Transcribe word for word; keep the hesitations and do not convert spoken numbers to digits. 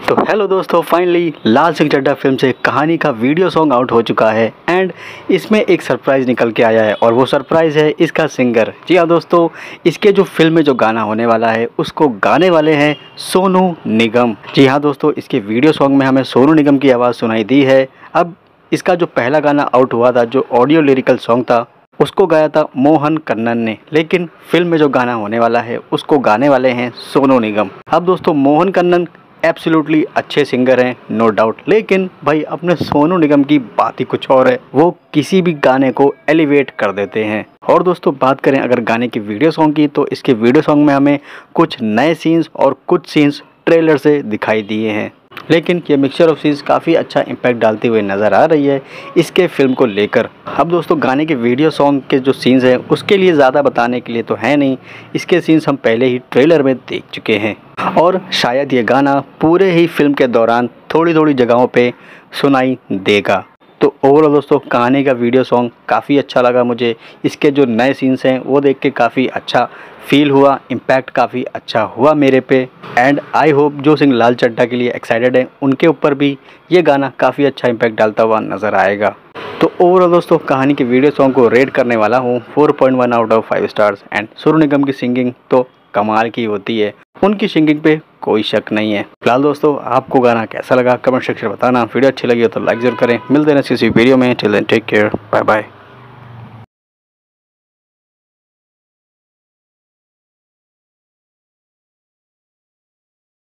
तो हेलो दोस्तों, finally Lal Singh Chaddha film से कहानी का वीडियो सॉन्ग आउट हो चुका है एंड इसमें एक सरप्राइज़ निकल के आया है और वो सरप्राइज़ है इसका सिंगर। जी हाँ दोस्तों, इसके जो फिल्म में जो गाना होने वाला है उसको गाने वाले हैं सोनू निगम। जी हाँ दोस्तों, इसके वीडियो सॉन्ग में हमें सोनू निगम की आवाज़ सुनाई दी है। अब इसका जो पहला गाना आउट हुआ था, जो ऑडियो लिरिकल सॉन्ग था, उसको गाया था मोहन कन्नन ने, लेकिन फिल्म में जो गाना होने वाला है उसको गाने वाले हैं सोनू निगम। अब दोस्तों, मोहन कन्नन एब्सोल्युटली अच्छे सिंगर हैं, नो डाउट, लेकिन भाई अपने सोनू निगम की बात ही कुछ और है। वो किसी भी गाने को एलिवेट कर देते हैं। और दोस्तों, बात करें अगर गाने की वीडियो सॉन्ग की, तो इसके वीडियो सॉन्ग में हमें कुछ नए सीन्स और कुछ सीन्स ट्रेलर से दिखाई दिए हैं, लेकिन ये मिक्सचर ऑफ सीन्स काफ़ी अच्छा इम्पैक्ट डालती हुई नज़र आ रही है इसके फिल्म को लेकर। अब दोस्तों, गाने के वीडियो सॉन्ग के जो सीन्स हैं उसके लिए ज़्यादा बताने के लिए तो है नहीं, इसके सीन्स हम पहले ही ट्रेलर में देख चुके हैं और शायद ये गाना पूरे ही फिल्म के दौरान थोड़ी थोड़ी जगहों पे सुनाई देगा। तो ओवरऑल दोस्तों, कहानी का वीडियो सॉन्ग काफ़ी अच्छा लगा मुझे। इसके जो नए सीन्स हैं वो देख के काफ़ी अच्छा फील हुआ, इम्पैक्ट काफ़ी अच्छा हुआ मेरे पे। एंड आई होप जो सिंह लाल चड्ढा के लिए एक्साइटेड है उनके ऊपर भी ये गाना काफ़ी अच्छा इम्पैक्ट डालता हुआ नज़र आएगा। तो ओवरऑल दोस्तों, कहानी के वीडियो सॉन्ग को रेट करने वाला हूँ four point one out of five stars. And Sonu Nigam की सिंगिंग तो कमाल की होती है, उनकी सिंगिंग पे कोई शक नहीं है। फिलहाल दोस्तों, आपको गाना कैसा लगा कमेंट सेक्शन में बताना। वीडियो अच्छी लगी हो तो लाइक जरूर करें। मिलते हैं किसी वीडियो में। Till then take care, bye bye.